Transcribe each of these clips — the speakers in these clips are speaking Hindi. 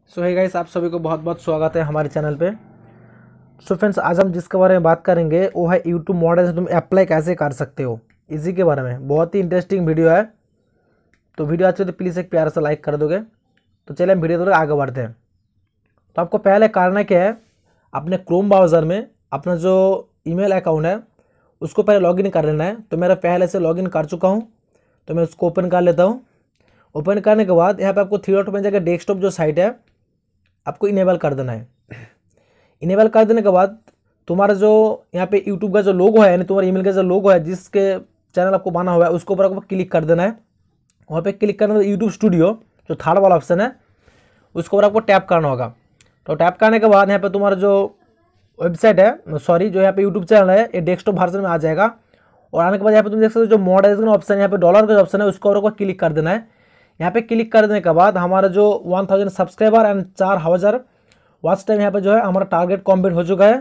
सो है गाइस, आप सभी को बहुत बहुत स्वागत है हमारे चैनल पे। सो फ्रेंड्स, आज हम जिसके बारे में बात करेंगे वो है यूट्यूब मॉडल से तुम अप्लाई कैसे कर सकते हो, इसी के बारे में। बहुत ही इंटरेस्टिंग वीडियो है, तो वीडियो अच्छे तो प्लीज़ एक प्यारा सा लाइक कर दोगे। तो चलिए हम वीडियो थोड़ा आगे बढ़ते हैं। तो आपको पहले करना क्या है, अपने क्रोम ब्राउज़र में अपना जो ईमेल अकाउंट है उसको पहले लॉगिन कर लेना है। तो मेरा पहले से लॉगिन कर चुका हूँ, तो मैं उसको ओपन कर लेता हूँ। ओपन करने के बाद यहाँ पे आपको थ्री डॉट में जाकर डेस्कटॉप जो साइट है आपको इनेबल कर देना है। इनेबल कर देने के बाद तुम्हारा जो यहाँ पे यूट्यूब का जो लोगो है, यानी तुम्हारे ईमेल का जो लोगो है जिसके चैनल आपको बना हुआ है उसके ऊपर आपको क्लिक कर देना है। वहाँ पे क्लिक करने के बाद यूट्यूब स्टूडियो जो थर्ड वाला ऑप्शन है उसके ऊपर आपको टैप करना होगा। तो टैप करने के बाद यहाँ पे तुम्हारा जो वेबसाइट है, सॉरी जो यहाँ पे यूट्यूब चैनल है, ये डेस्कटॉप वर्जन में आ जाएगा। और आने के बाद यहाँ पे तुम देख सकते हो जो मॉडरेशन ऑप्शन है, यहाँ पे डॉलर का ऑप्शन है उसको और क्लिक कर देना है। यहाँ पे क्लिक कर देने के बाद हमारा जो 1000 सब्सक्राइबर एंड 4000 वॉच टाइम यहाँ पे जो है हमारा टारगेट कंप्लीट हो चुका है।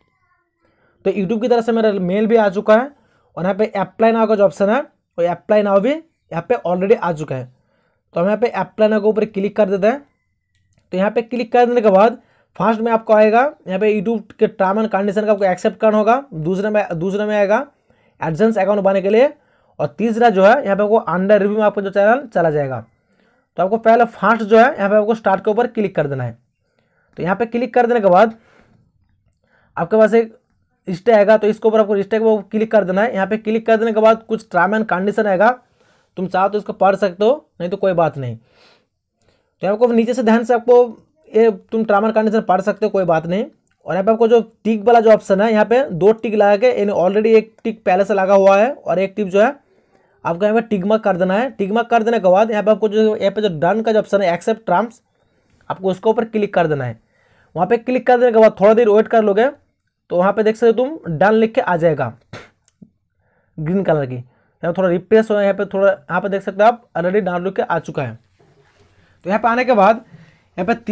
तो यूट्यूब की तरफ से मेरा मेल भी आ चुका है और यहाँ पे अप्लाई नाउ का जो ऑप्शन है वो अप्लाई नाउ भी यहाँ पे ऑलरेडी आ चुका है। तो हम यहाँ पे अप्लाई नाउ के ऊपर क्लिक कर देते हैं। तो यहाँ पे क्लिक कर देने के बाद फर्स्ट में आपको आएगा यहाँ पे यूट्यूब के टर्म एंड कंडीशन का आपको एक्सेप्ट करना होगा। दूसरे में आएगा एडसेंस अकाउंट बनाने के लिए, और तीसरा जो है यहाँ पे आपको अंडर रिव्यू में आपका जो चैनल चला जाएगा। तो आपको पहले फर्स्ट जो है यहाँ पे आपको स्टार्ट के ऊपर क्लिक कर देना है। तो यहाँ पे क्लिक कर देने के बाद आपके पास एक स्टे आएगा, तो इसके ऊपर आपको स्टे को क्लिक कर देना है। यहाँ पे क्लिक कर देने के बाद कुछ टर्म एंड कंडीशन आएगा, तुम चाहो तो इसको पढ़ सकते हो, नहीं तो कोई बात नहीं। तो आपको नीचे से ध्यान से आपको ये तुम टर्म एंड कंडीशन पढ़ सकते हो, कोई बात नहीं। और यहाँ पे आपको जो टिक वाला जो ऑप्शन है, यहाँ पे 2 टिक लगा के, यानी ऑलरेडी एक टिक पहले से लगा हुआ है और एक टिक जो है आपको यहाँ पे टिक मार्क कर देना है। टिक मार्क कर देने के बाद यहाँ पे आपको जो यहाँ पे जो डन का जो ऑप्शन है एक्सेप्ट टर्म्स, आपको उसके ऊपर क्लिक कर देना है। वहाँ पे क्लिक कर देने के बाद थोड़ा देर वेट कर लोगे तो वहाँ पे देख सकते हो तुम डन लिख के आ जाएगा ग्रीन कलर की। यहाँ थोड़ा रिप्रेस हो, यहाँ पे थोड़ा यहाँ पे देख सकते हो आप ऑलरेडी डाउनलोड के आ चुका है। तो यहाँ पे आने के बाद यहाँ पे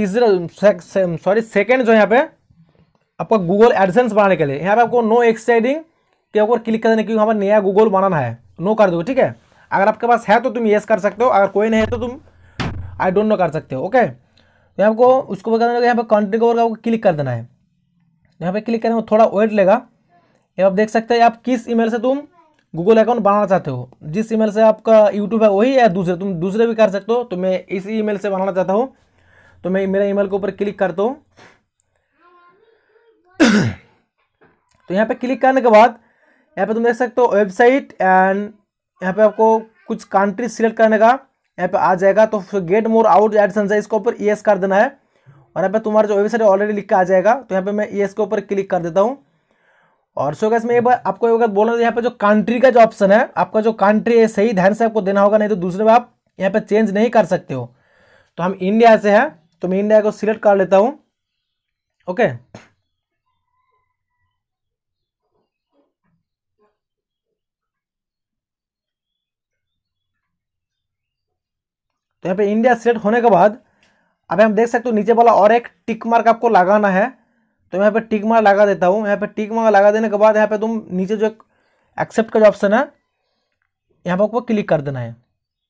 सेकेंड जो यहाँ पे आपको गूगल एडसेंस बनाने के लिए यहाँ पे आपको नो एक्सटेंडिंग के ऊपर क्लिक कर देना, क्योंकि हमारा नया गूगल बनाना है, नो कर दो। ठीक है, अगर आपके पास है तो तुम येस कर सकते हो, अगर कोई नहीं है तो तुम आई डोंट नो कर सकते हो। ओके, तो आपको उसको बताना है, यहाँ पे कंट्री के ऊपर आपको क्लिक कर देना है। यहाँ पे क्लिक करने में थोड़ा वेट लेगा। ये आप देख सकते हैं आप किस ईमेल से तुम गूगल अकाउंट बनाना चाहते हो। जिस ईमेल से आपका यूट्यूब है वही या दूसरे, तुम दूसरे भी कर सकते हो। तो मैं इस ईमेल से बनाना चाहता हूँ, तो मैं मेरा ईमेल के ऊपर क्लिक करता हूँ। तो यहाँ पे क्लिक करने के बाद यहाँ पे तुम देख सकते हो वेबसाइट एंड यहाँ पे आपको कुछ कंट्री सिलेक्ट करने का यहाँ पे आ जाएगा। तो गेट मोर आउट एडसेंस है, इसके ऊपर येस कर देना है। और यहाँ पे तुम्हारा जो वेबसाइट ऑलरेडी लिख के आ जाएगा, तो यहाँ पे मैं येस के ऊपर क्लिक कर देता हूँ। और सो गाइस, मैं आपको एक बात बोलना, यहाँ पे जो कंट्री का जो ऑप्शन है, आपका जो कंट्री है सही ध्यान से आपको देना होगा, नहीं तो दूसरे में आप यहाँ पे चेंज नहीं कर सकते हो। तो हम इंडिया से है, तो मैं इंडिया को सिलेक्ट कर लेता हूँ। ओके, तो यहाँ पे इंडिया सिलेक्ट होने के बाद अब हम देख सकते हो नीचे वाला और एक टिक मार्क आपको लगाना है। तो यहाँ पे टिक मार्क लगा देता हूँ। यहाँ पे टिक मार्क लगा देने के बाद यहाँ पे तुम नीचे जो एक्सेप्ट का जो ऑप्शन है यहाँ पे आपको क्लिक कर देना है।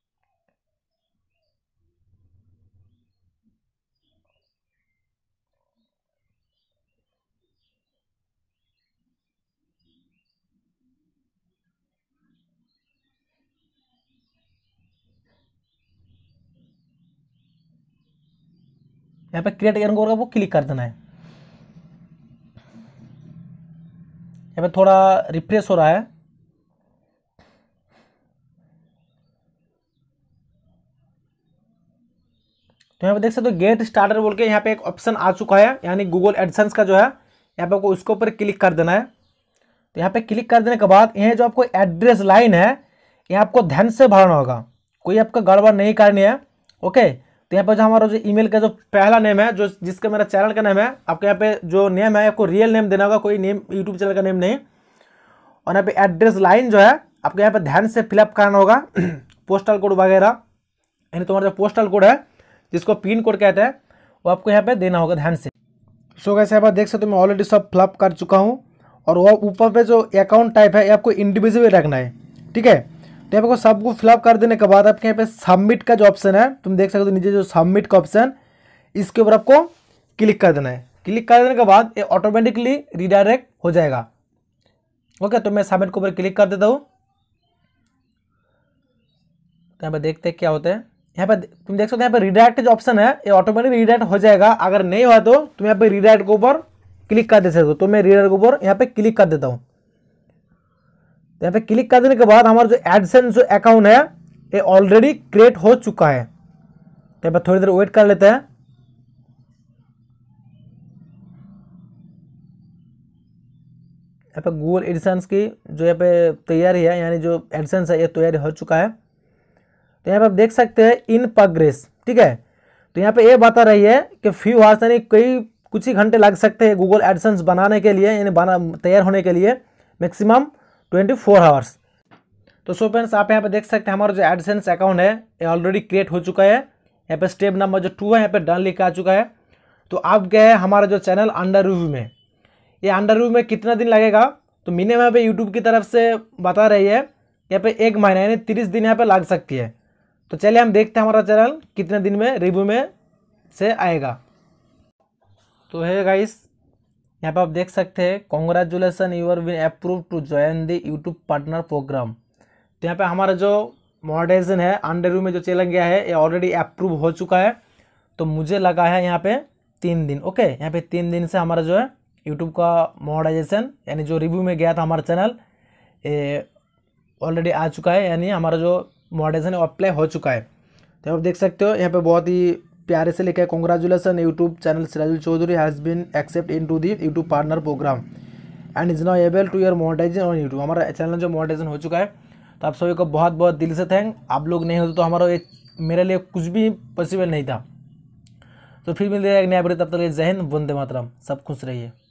यहाँ पे क्रिएट अकाउंट को आपको क्लिक कर देना है। यहाँ पे थोड़ा रिफ्रेश हो रहा है। तो यहाँ पे देख सकते हो गेट स्टार्टर बोल के यहाँ पे एक ऑप्शन आ चुका है, यानी गूगल एडसेंस का जो है, यहाँ पे आपको उसके ऊपर क्लिक कर देना है। तो यहाँ पे क्लिक कर देने के बाद ये जो आपको एड्रेस लाइन है ये आपको ध्यान से भरना होगा, कोई आपका गड़बड़ नहीं करनी है। ओके, तो यहाँ पे जो हमारा जो ईमेल का जो पहला नेम है, जो जिसका मेरा चैनल का नेम है, आपको यहाँ पे जो नेम है आपको रियल नेम देना होगा, कोई नेम यूट्यूब चैनल का नेम नहीं। और यहाँ पे एड्रेस लाइन जो है आपको यहाँ पे ध्यान से फिलअप करना होगा। पोस्टल कोड वगैरह, यानी तुम्हारा जो पोस्टल कोड है जिसको पिन कोड कहते हैं वो आपको यहाँ पे देना होगा ध्यान से। सो गाइस, यहाँ पर देख सकते हो मैं ऑलरेडी सब फिलअप कर चुका हूँ। और वो ऊपर पे जो अकाउंट टाइप है ये आपको इंडिविजुअल रखना है। ठीक है, तो यहाँ पे सबको फिलअप कर देने के बाद आपके यहाँ पे सबमिट का जो ऑप्शन है, तुम देख सकते हो नीचे जो सबमिट का ऑप्शन, इसके ऊपर आपको क्लिक कर देना है। क्लिक कर देने के बाद ये ऑटोमेटिकली रिडायरेक्ट हो जाएगा। ओके, तो मैं सबमिट के ऊपर क्लिक कर देता हूँ। तो यहाँ पे देखते हैं क्या होता है। यहाँ पे तुम देख सकते हो यहाँ पे रिडायरेक्ट जो ऑप्शन है ये ऑटोमेटिक रिडायरेक्ट हो जाएगा। अगर नहीं हुआ तो तुम यहाँ पे रिडायरेक्ट के ऊपर क्लिक कर दे सकते हो। तो मैं रिडायरेक्ट के ऊपर यहाँ पे क्लिक कर देता हूँ। तो यहाँ पे क्लिक कर देने के बाद हमारा जो एडसेंस जो अकाउंट है ये ऑलरेडी क्रिएट हो चुका है। तो यहाँ पे थोड़ी देर वेट कर लेते हैं। यहाँ पे गूगल एडसेंस की जो यहाँ पे तैयारी है, यानी जो एडसेंस है ये तैयारी हो चुका है। तो यहाँ पे आप देख सकते हैं इन प्रोग्रेस, ठीक है। तो यहाँ पे ये बता रही है कि फ्यू आवर्स यानी कुछ ही घंटे लग सकते हैं गूगल एडसेंस बनाने के लिए, यानी तैयार होने के लिए मैक्सिमम 24 आवर्स। तो सो फ्रेंड्स आप यहाँ पे देख सकते हैं हमारा जो एडसेंस अकाउंट है ये ऑलरेडी क्रिएट हो चुका है। यहाँ पे स्टेप नंबर जो 2 है यहाँ पे डन लिख आ चुका है। तो अब क्या है हमारा जो चैनल अंडर रिव्यू में, ये अंडर रिव्यू में कितना दिन लगेगा, तो मिनिमम यहाँ पे यूट्यूब की तरफ से बता रही है यहाँ पे 1 महीना यानी 30 दिन यहाँ पे लग सकती है। तो चलिए हम देखते हैं हमारा चैनल कितने दिन में रिव्यू में से आएगा। तो है गाइस, यहाँ पे आप देख सकते हैं congratulations you are been approve to join the YouTube partner program. तो यहाँ पे हमारा जो मोनेटाइजेशन है अंडर रिव्यू में जो चला गया है ये ऑलरेडी अप्रूव हो चुका है। तो मुझे लगा है यहाँ पे 3 दिन। ओके, यहाँ पे 3 दिन से हमारा जो है यूट्यूब का मोनेटाइजेशन यानी जो रिव्यू में गया था हमारा चैनल ये ऑलरेडी आ चुका है, यानी हमारा जो मोनेटाइजेशन अप्लाई हो चुका है। तो आप देख सकते हो यहाँ पे बहुत ही प्यारे से लिखा है congratulations YouTube channel Sirajul Chowdhury has been accept into the YouTube partner program and is now able to your monetization on YouTube. हमारा चैनल जो मोनेटाइजेशन हो चुका है। तो आप सभी को बहुत बहुत दिल से थैंक। आप लोग नहीं होते तो हमारा ये मेरे लिए कुछ भी पॉसिबल नहीं था। तो फिर मिलते हैं एक नया वीडियो, तब तक जय हिंद, वंदे मातरम, सब खुश रहिए।